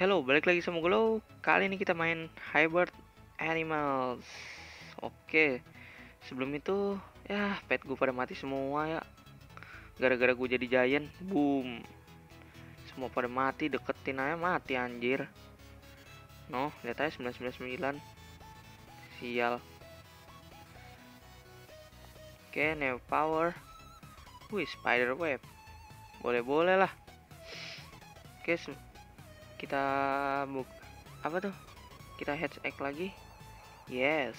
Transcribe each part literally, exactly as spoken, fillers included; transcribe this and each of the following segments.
Halo, balik lagi sama Glow. Kali ini kita main Hybrid Animals. Oke, sebelum itu ya pet gue pada mati semua ya. Gara-gara gue jadi giant, boom. Semua pada mati, deketin aja mati anjir. No, lihat aja sembilan sembilan sembilan. Sial. Oke, Neo Power. Wih, Spider Web. Boleh-boleh lah. Oke, kita buk apa tuh? Kita heads egg lagi. Yes.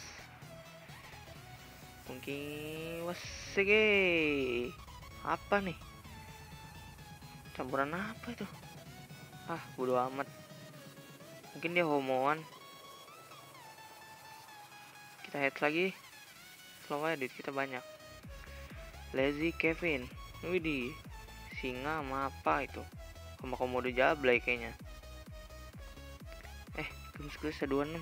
Mungkin wasege. Apa nih? Campuran apa itu? Ah, bodo amat. Mungkin dia homoan. Kita heads lagi. Slow edit kita banyak. Lazy Kevin. Widih. Singa sama apa itu? Sama komodo jablay kayaknya. Eh, gemes-gemes dua puluh enam.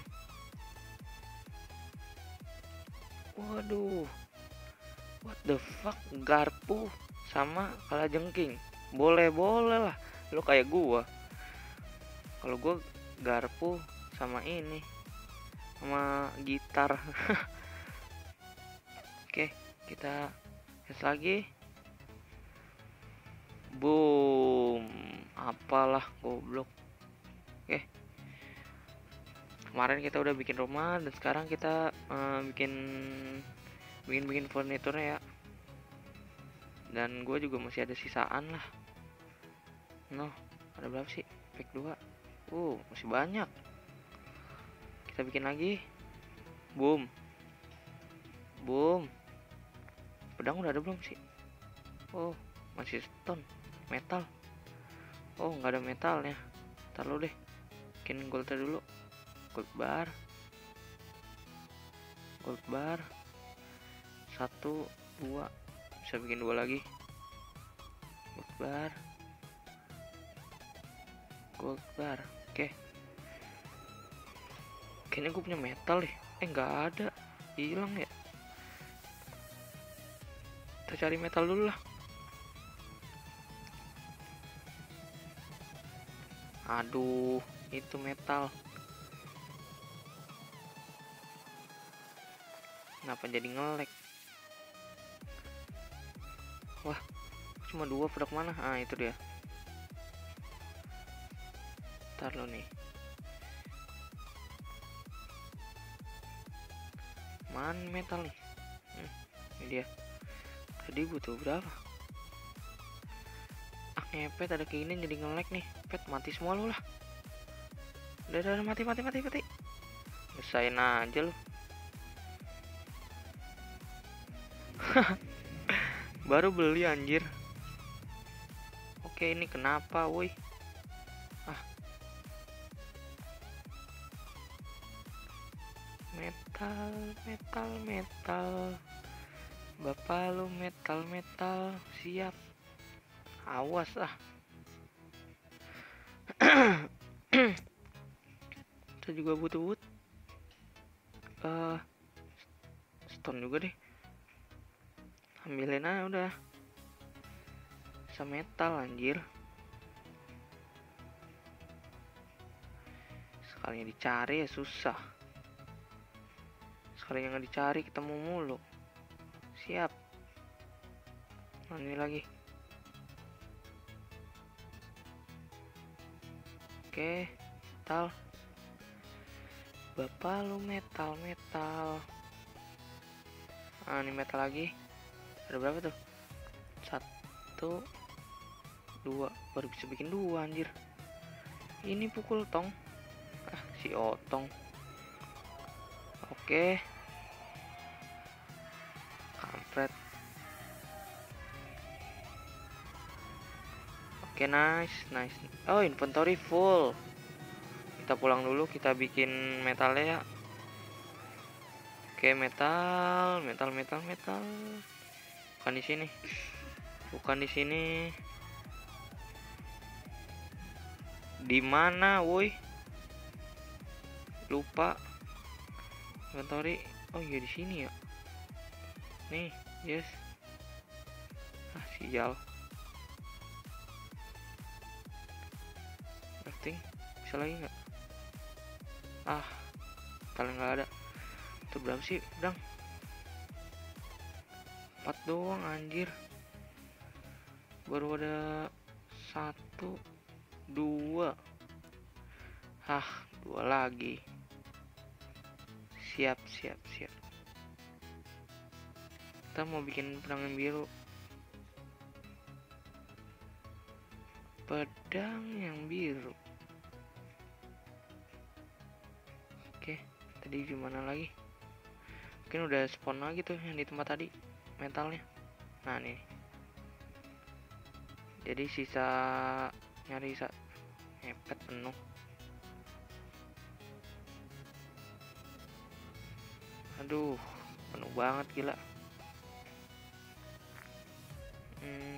Waduh. What the fuck? Garpu sama kalajengking. Boleh-boleh lah. Lo kayak gua. Kalau gua garpu sama ini. Sama gitar. Oke, kita tes lagi. Boom. Apalah goblok. Oke. Kemarin kita udah bikin rumah dan sekarang kita uh, bikin bikin bikin furniturnya ya. Dan gue juga masih ada sisaan lah. No, ada berapa sih? Pack dua. Uh, masih banyak. Kita bikin lagi. Boom. Boom. Pedang udah ada belum sih? Oh, masih stone. Metal. Oh, nggak ada metalnya. Ntar lu deh. Bikin goldnya dulu. Gold bar. Gold bar. Satu, dua. Bisa bikin dua lagi. Gold bar. Gold bar. Oke. Kayaknya gue punya metal deh. Eh, nggak ada. Hilang ya. Kita cari metal dulu lah. Aduh, itu metal. Kenapa jadi nge-lag? Wah, cuma dua produk mana? Ah, itu dia. Ntar lo nih. Man metal nih. Hmm, ini dia. Tadi butuh berapa? Ah, ngepet ada keinginan jadi nge-lag nih. Pet mati semua lu lah. Udah, udah, mati, mati, mati, mati. Besain aja lu. Baru beli anjir. Oke, ini kenapa woi? Ah. Metal, metal, metal. Bapak lu metal, metal. Siap. Awas ah. Kita juga butuh wood. Uh, stone juga deh. Ambilin aja udah. Bisa metal anjir. Sekalinya dicari ya susah. Sekalinya nggak dicari ketemu mulu. Siap. Nah, ini lagi. Oke, metal. Bapak lu metal, metal. Ah, ini metal lagi. Ada berapa tuh? Satu, dua. Baru bisa bikin dua anjir. Ini pukul tong. Ah, si otong. Oke. Kampret. Oke, nice, nice. Oh, inventory full. Kita pulang dulu, kita bikin metalnya ya. Oke, metal, metal, metal, metal. Bukan di sini. Bukan di sini. Di mana, woi? Lupa. Inventory. Oh iya di sini ya. Nih, yes. Ah, sial. Crafting. Bisa bisa lagi nggak? Ah, metalnya nggak ada. Itu berapa sih pedang? Empat doang anjir. Baru ada satu, dua. Hah, dua lagi. Siap, siap, siap. Kita mau bikin pedang yang biru. Pedang yang biru. Oke, tadi di mana lagi? Mungkin udah spawn lagi tuh yang di tempat tadi metalnya. Nah, nih. Jadi sisa nyari sa hepet penuh. Aduh, penuh banget gila. Hmm.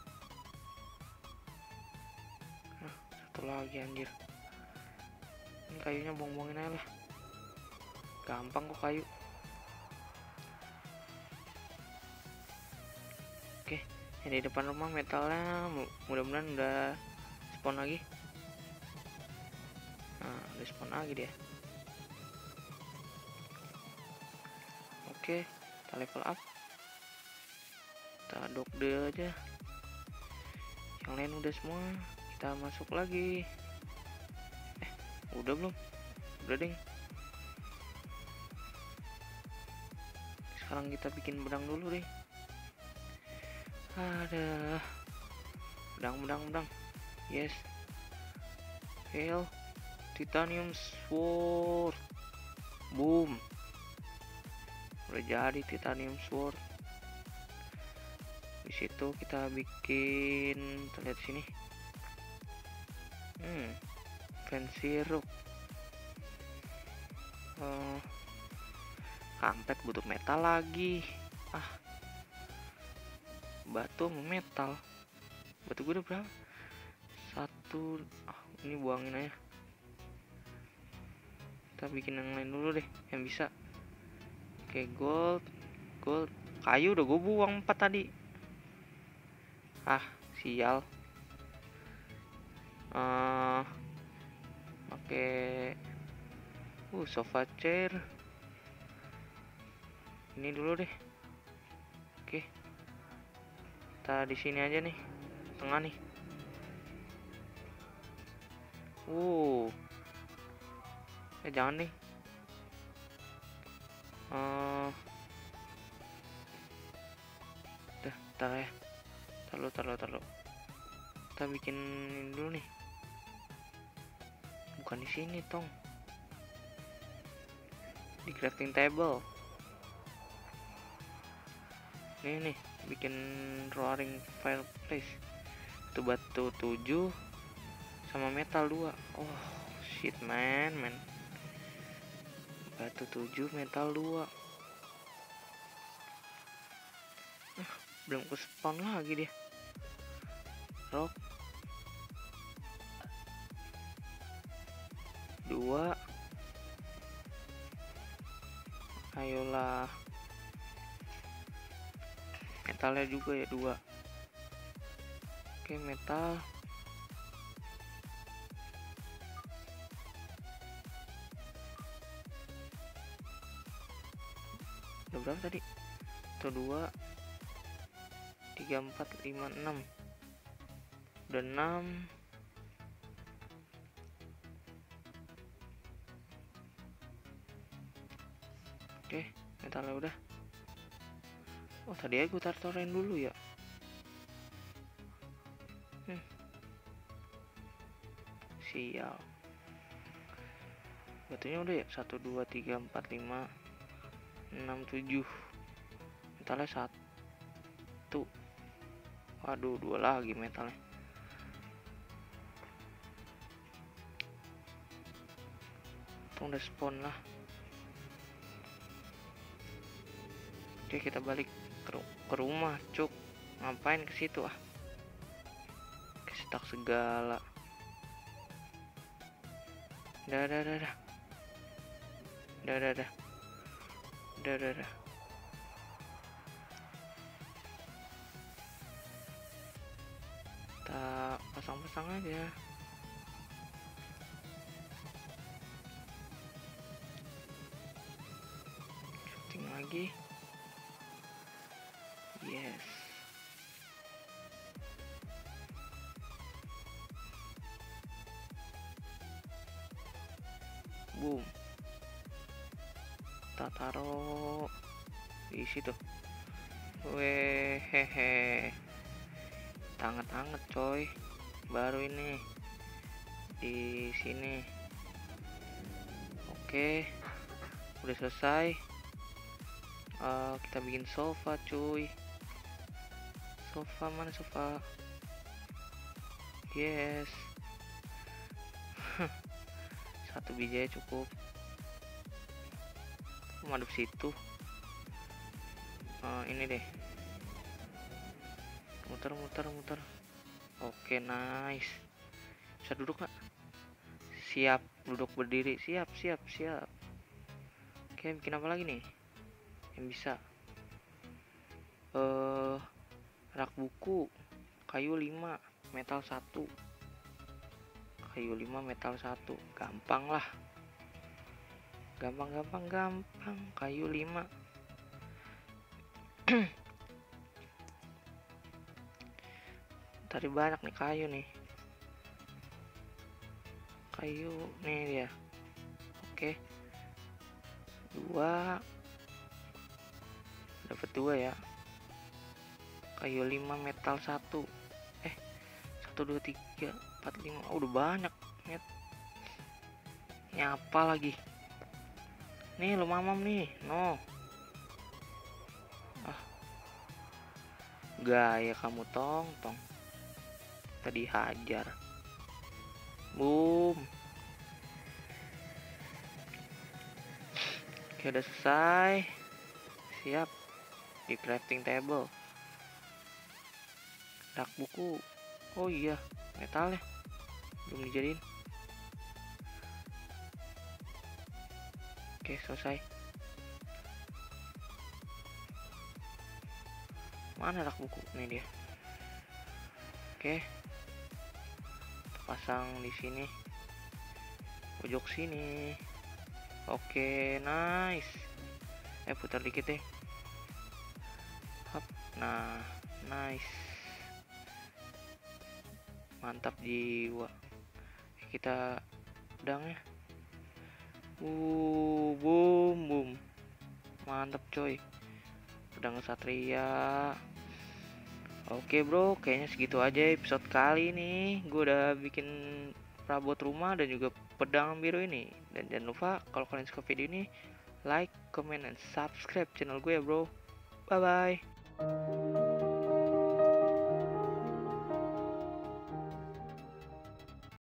Nah, satu lagi anjir. Ini kayunya buang-buangin aja lah. Gampang kok kayu. Oke, yang di depan rumah metalnya mudah-mudahan udah spawn lagi. Nah, udah spawn lagi dia. Oke, kita level up. Kita dok deh aja. Yang lain udah semua. Kita masuk lagi. Eh, udah belum? Udah ding. Sekarang kita bikin pedang dulu deh. Ada pedang, pedang, pedang. Yes. Hell, titanium sword. Boom. Udah jadi titanium sword. Di situ kita bikin, kita lihat sini. Hmm, fancy rook. Uh, kampret butuh metal lagi. Ah, batu sama metal. Batu gue udah berapa? Satu. Ah, ini buangin aja. Kita bikin yang lain dulu deh, yang bisa. Oke, gold, gold. Kayu udah gue buang empat tadi. Ah, sial. Uh, Oke. Uh, sofa chair. Ini dulu deh. Oke. Kita di sini aja nih. Tengah nih. Uh. Eh, jangan nih. Uh, Dah, tar ya. Taruh, taruh, taruh. Kita bikin ini dulu nih. Bukan di sini, tong. Di crafting table. Ini nih, bikin roaring fireplace. Itu batu tujuh sama metal dua. Oh, shit man, man. Batu tujuh, metal dua. Ah, belum ke spawn lagi dia. Rock dua. Ayolah. Metalnya juga ya dua. Oke, metal. Udah berapa tadi? Itu dua, tiga, empat, lima, enam. Udah enam. Oke, metalnya udah. Oh, tadi aku taruhin dulu ya. Hmm. Sial. Batunya udah ya. Satu, dua, tiga, empat, lima, enam, tujuh. Metalnya satu. Waduh, dua lagi metalnya. Itu udah spawn lah. Oke, kita balik ke, ke rumah, cuk. Ngapain ke situ ah? Kesetak segala. Dah, dah, dah, dah. Dah, dah, dah. Dah, dah, dah. Kita pasang-pasang aja. lagi. Yes. Boom. Kita taruh di situ. Wehehe. Anget-anget coy. Baru ini di sini. Oke. Udah selesai. Uh, kita bikin sofa cuy. Sofa mana sofa? Yes. Satu biji aja cukup. Madep situ. Uh, ini deh. Muter muter muter. Oke, nice. Bisa duduk nggak? Siap, duduk berdiri. Siap siap siap. Oke, bikin apa lagi nih yang bisa? Eh uh, rak buku. Kayu lima, metal satu. Kayu lima, metal satu. Gampang lah. Gampang gampang gampang. Kayu lima. Tadi banyak nih kayu nih. Kayu nih dia. Oke. Dua. Dapat dua ya. Kayu lima, metal satu. Eh, satu dua tiga empat lima. Oh, udah banyak. Net. Ini apa lagi? Nih lo mamam nih. No. Ah. Gaya kamu tong tong. Tadi hajar. Boom. Oke, udah selesai. Siap di crafting table. Rak buku. Oh iya, metalnya belum dijadiin. Oke, selesai. Mana rak buku? Ini dia. Oke. Pasang di sini. Pojok sini. Oke, nice. Eh, putar dikit deh. Hop. Nah, nice. Mantap jiwa. Kita pedangnya. Uh, boom boom. Mantap coy. Pedang satria. Oke bro, kayaknya segitu aja episode kali ini. Gue udah bikin perabot rumah dan juga pedang biru ini. Dan jangan lupa kalau kalian suka video ini, like, comment, dan subscribe channel gue ya bro. Bye bye.